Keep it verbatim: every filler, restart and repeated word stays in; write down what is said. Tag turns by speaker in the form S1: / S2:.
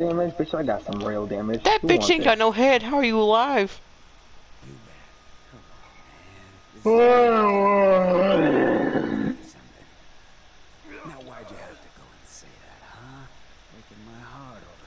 S1: damage, bitch. I got some real damage.
S2: That
S1: Who
S2: bitch
S1: wants
S2: ain't
S1: it?
S2: got no head. How are you alive?
S3: You bet. Come on, man. This is tell you something. Now why'd you have to go and say that, huh? Breaking my heart over